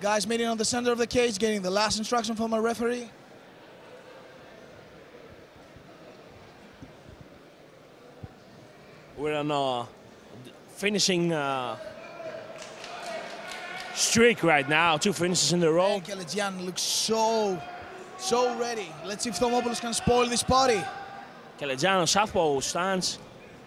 guys meeting on the center of the cage, getting the last instruction from a referee. We're on a finishing streak right now. 2 finishes in a row. Kelejian looks so ready. Let's see if Thomopoulos can spoil this party. Kelejian on southpaw stance.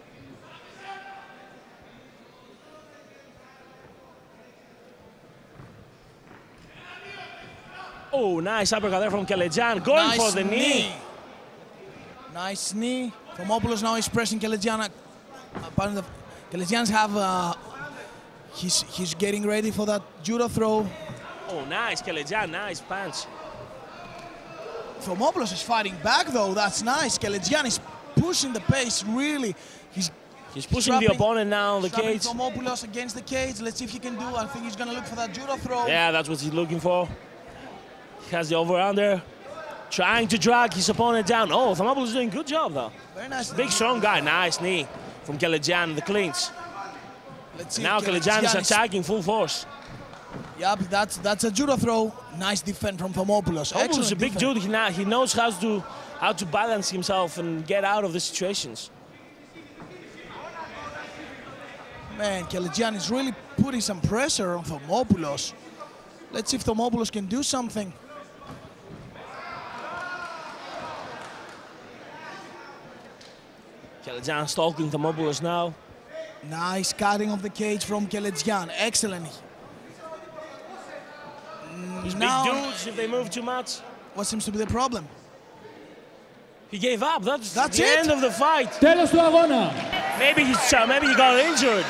Oh, nice uppercut there from Kelejian, going Nice for the knee. Nice knee. Thomopoulos now is pressing Kelejian. Apparently, Kelejian's have he's getting ready for that judo throw. Oh, nice, Kelejian, nice punch. Thomopoulos is fighting back though. That's nice. Kelejian is pushing the pace really. He's pushing the opponent now on the cage. Thomopoulos against the cage. Let's see if he can do. I think he's gonna look for that judo throw. Yeah, that's what he's looking for. He has the over-under, trying to drag his opponent down. Oh, Thomopoulos is doing a good job though. Very nice. Big strong guy, nice knee from Kelejian, the clinch. Let's see. Now Kelejian is attacking full force. Yep, that's a judo throw. Nice defense from Thomopoulos. Thomopoulos is a big dude. He knows how to balance himself and get out of the situations. Man, Kelejian is really putting some pressure on Thomopoulos. Let's see if Thomopoulos can do something. Kelejian stalking Thomopoulos now. Nice cutting of the cage from Kelejian. Excellent. These big dudes, if they move too much. What seems to be the problem? He gave up. That's the it. end of the fight. Τέλος του αγώνα. Maybe he got injured.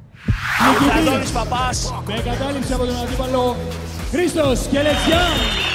Με εγκατάλειψη από τον αντίπαλο Χρήστος Κελετζιάν.